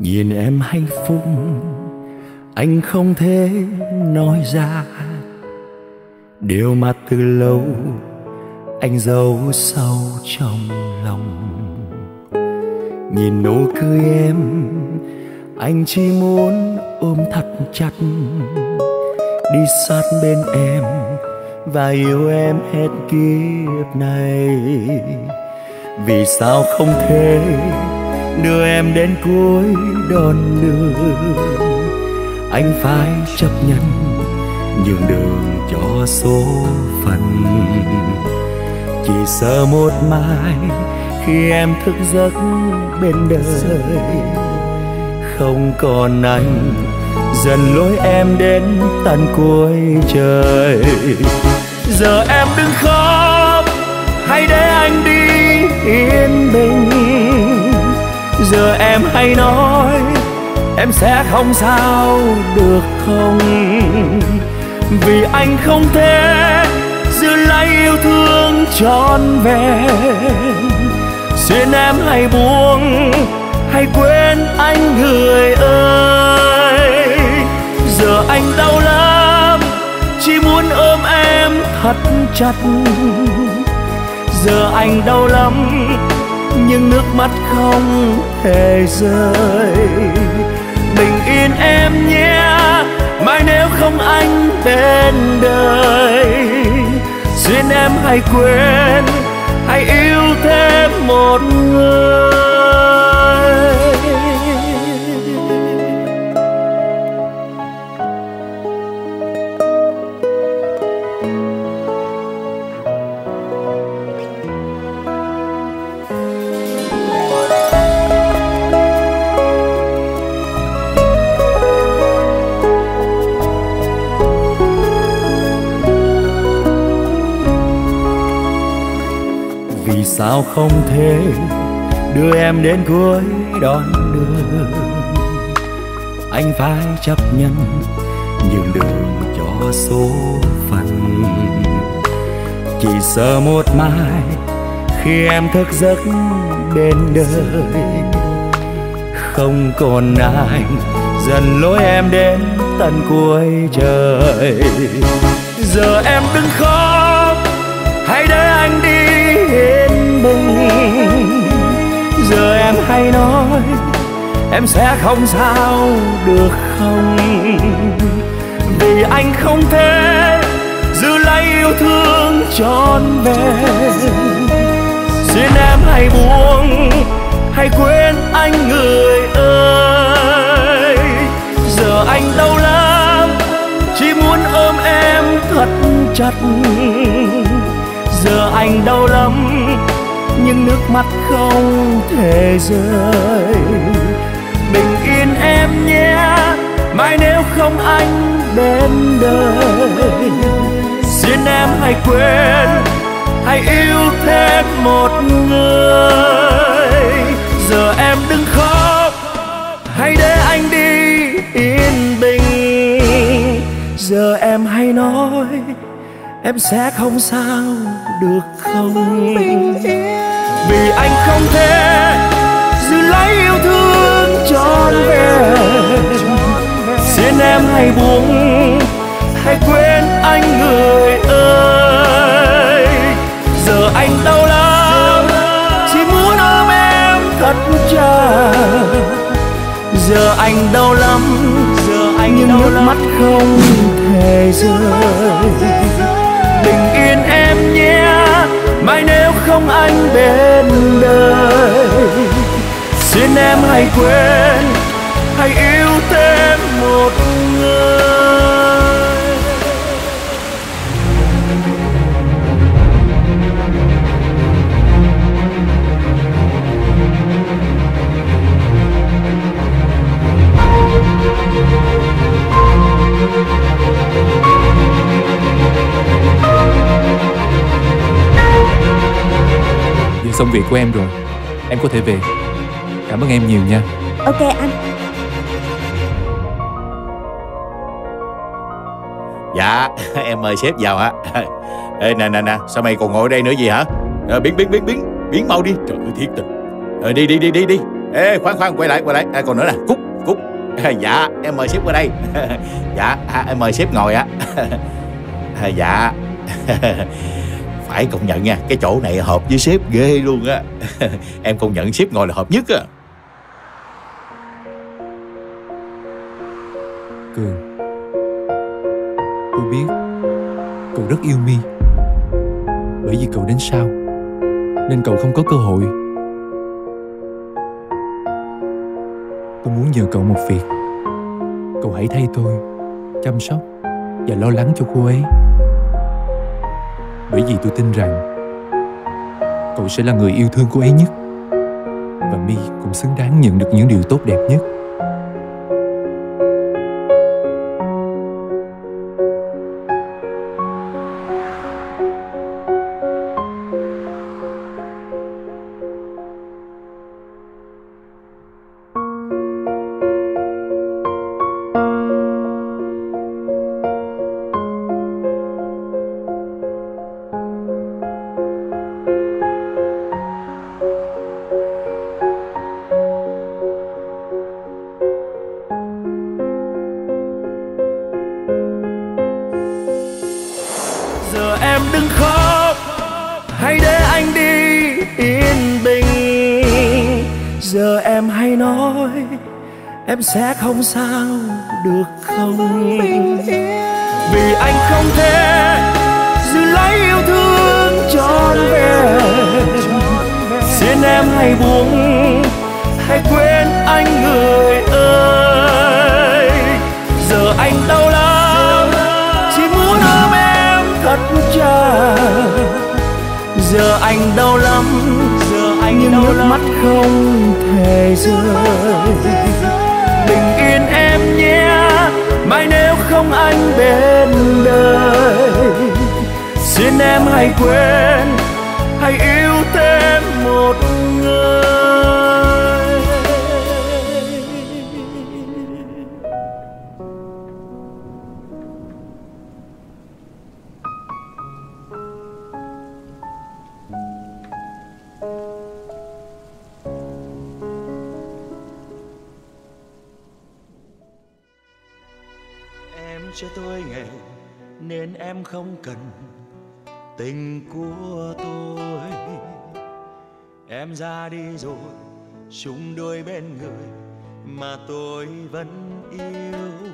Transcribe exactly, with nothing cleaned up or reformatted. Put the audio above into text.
Nhìn em hạnh phúc, anh không thể nói ra điều mà từ lâu anh giấu sâu trong lòng. Nhìn nụ cười em, anh chỉ muốn ôm thật chặt, đi sát bên em và yêu em hết kiếp này. Vì sao không thể đưa em đến cuối đoạn đường, anh phải chấp nhận nhường đường cho số phận. Chỉ sợ một mai khi em thức giấc bên đời, không còn anh dần lối em đến tận cuối trời. Giờ em đừng khóc, hãy để anh đi yên bình. Giờ em hãy nói em sẽ không sao được không? Vì anh không thể giữ lấy yêu thương trọn vẹn. Xin em hãy buông, hãy quên anh người ơi. Giờ anh đau lắm, chỉ muốn ôm em thật chặt. Giờ anh đau lắm, nhưng nước mắt không thể rơi. Bình yên em nhé, mai nếu không anh bên đời. Xin em hãy quên, hãy yêu thêm một người. Vì sao không thể đưa em đến cuối đoạn đường, anh phải chấp nhận nhường đường cho số phận. Chỉ sợ một mai khi em thức giấc bên đời, không còn ai dần lối em đến tận cuối trời. Giờ em đừng khóc, hãy để anh đi yên bình. Giờ em hãy nói em sẽ không sao được không? Vì anh không thể giữ lấy yêu thương trọn vẹn. Xin em hãy buông, hãy quên anh người ơi. Giờ anh đau lắm, chỉ muốn ôm em thật chặt. Giờ anh đau lắm, nhưng nước mắt không thể rơi. Bình yên em nhé, mai nếu không anh bên đời. Xin em hãy quên, hãy yêu thêm một người. Giờ em đừng khóc, hãy để anh đi yên bình. Giờ em hãy nói em sẽ không sao được không? Vì anh không thể giữ lấy yêu thương trọn vẹn. Xin em hãy buông, hãy quên anh người ơi. Giờ anh đau lắm, chỉ muốn ôm em thật chặt. Giờ anh đau lắm, giờ anh nhưng nước mắt không thể rơi. Bình yên em nhé, mai nếu không anh bên đời. Xin em hãy quên, hãy yêu thêm một người. Giờ xong việc của em rồi, em có thể về. Cảm ơn em nhiều nha. Ok anh. Dạ em mời sếp vào hả? Ê nè nè nè, sao mày còn ngồi ở đây nữa gì hả? À, biến biến biến biến biến mau đi. Trời ơi thiệt tình. Ờ, đi đi đi đi đi Ê khoan khoan, quay lại quay lại, à, còn nữa nè, Cúc Cúc. Dạ em mời sếp qua đây. Dạ à, em mời sếp ngồi ạ. À, dạ. Phải công nhận nha, cái chỗ này hợp với sếp ghê luôn á. Em công nhận sếp ngồi là hợp nhất á. Cường, tôi biết cậu rất yêu My. Bởi vì cậu đến sau nên cậu không có cơ hội. Tôi muốn nhờ cậu một việc. Cậu hãy thay tôi chăm sóc và lo lắng cho cô ấy. Bởi vì tôi tin rằng cậu sẽ là người yêu thương cô ấy nhất, và My cũng xứng đáng nhận được những điều tốt đẹp nhất. Giờ em đừng khóc, hãy để anh đi yên bình. Giờ em hãy nói em sẽ không sao được không? Vì anh không thể giữ lấy yêu thương trọn vẹn. Xin em hãy buông, hãy quên anh người ơi. Giờ anh đau lắm, chỉ muốn ôm em thật chặt. Giờ anh đau lắm, giờ anh nhưng nước lắm, mắt không thể rơi. Bình yên em nhé, mai nếu không anh bên đời. Xin em hãy quên, hãy yêu thêm một người. Em cho tôi nghèo nên em không cần tình của tôi. Em ra đi rồi chung đôi bên người mà tôi vẫn yêu.